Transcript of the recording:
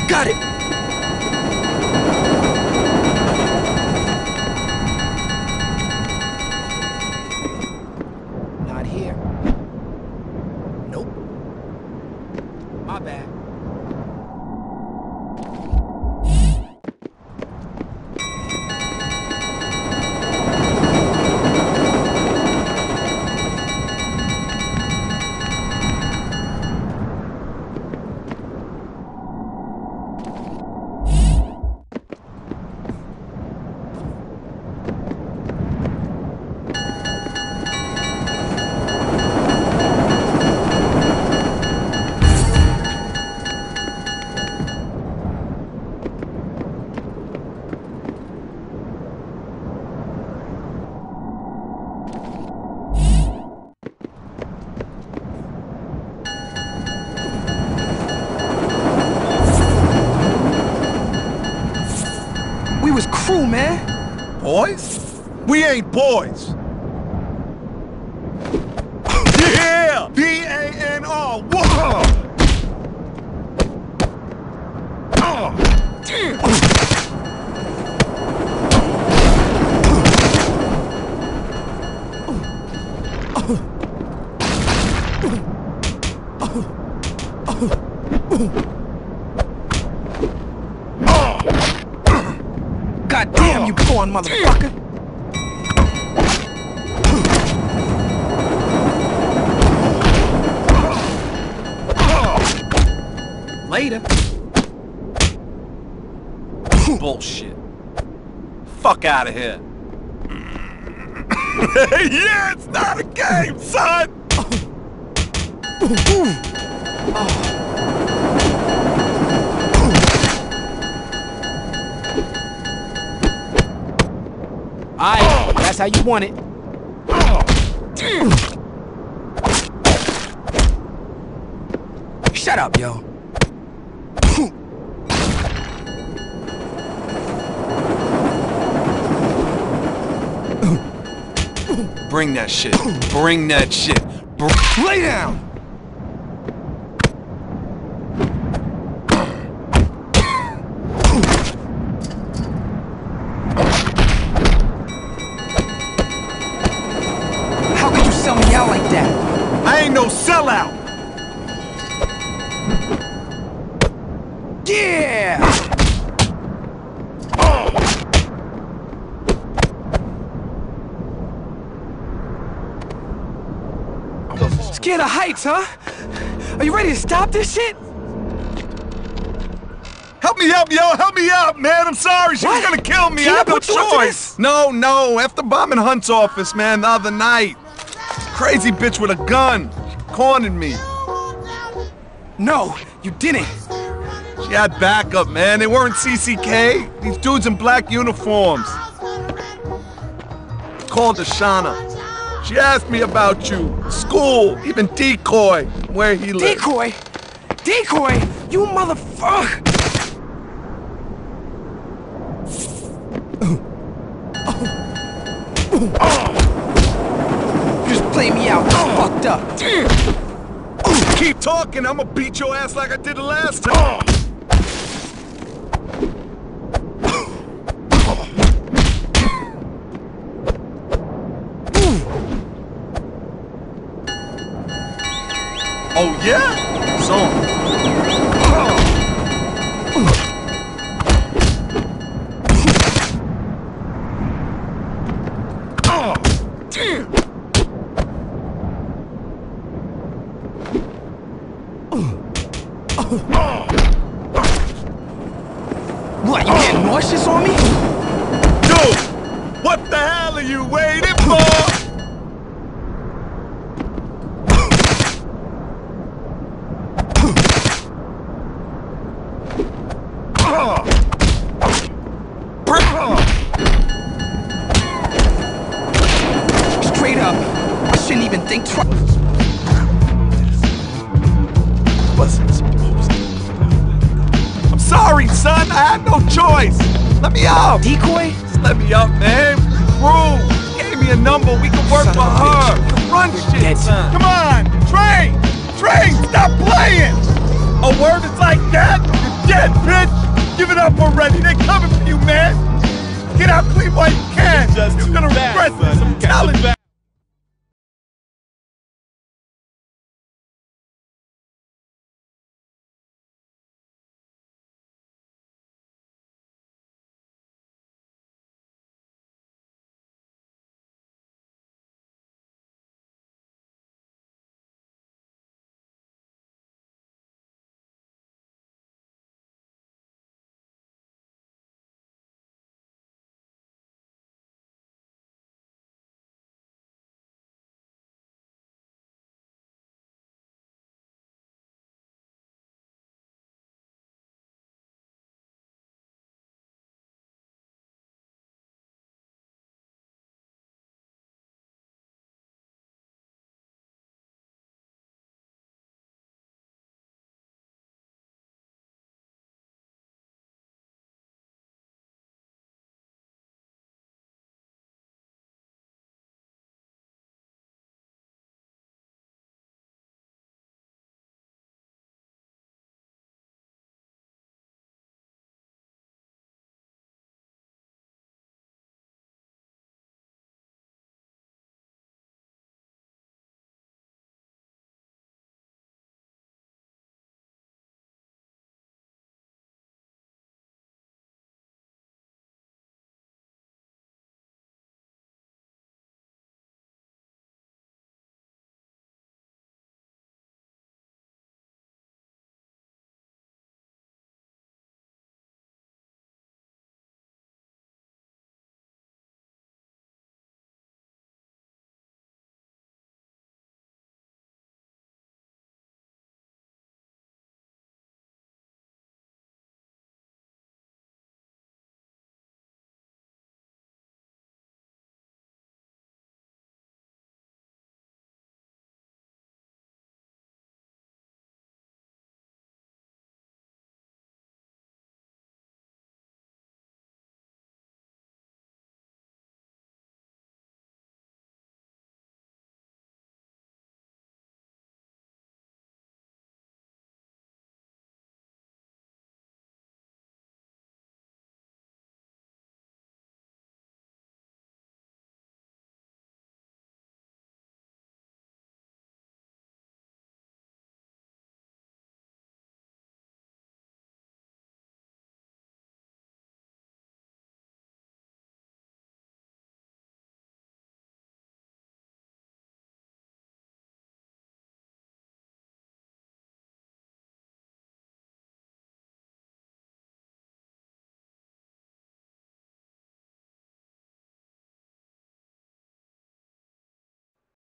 Got it! Not here. Nope. My bad. We was crew, man. Boys? We ain't boys. Yeah! B-A-N-R. Whoa! God damn, you born motherfucker! Later. Bullshit. Fuck out of here. Yeah, it's not a game, son! Alright, that's how you want it. Shut up, yo. Bring that shit. Bring that shit. Lay down! How could you sell me out like that? I ain't no sellout! Yeah! Scared of heights, huh? Are you ready to stop this shit? Help me out, yo! Help me out, man! I'm sorry, she was gonna kill me! I had no choice! No, after bombing Hunt's office, man, the other night. Crazy bitch with a gun. She cornered me. No, you didn't. She had backup, man. They weren't CCK. These dudes in black uniforms. Called Ashana. She asked me about you, school, even Decoy, where he lived. Decoy? Decoy? You motherfucker! Just play me out, it's fucked up. Keep talking, I'ma beat your ass like I did the last time. Oh yeah? So. What, you getting nauseous on me? Dude, what the hell are you waiting for? Straight up, I shouldn't even think twice. Wasn't supposed to. I'm sorry, son. I had no choice. Let me out. Decoy? Just let me up, man. Crew gave me a number. We can work Son for of a her. bitch. Run You're shit, dead. son. Come on, Train. Stop playing. A word is like that. Shit, bitch! Give it up already. They're coming for you, man. Get out clean while you can. You're gonna regret this. I'm telling you.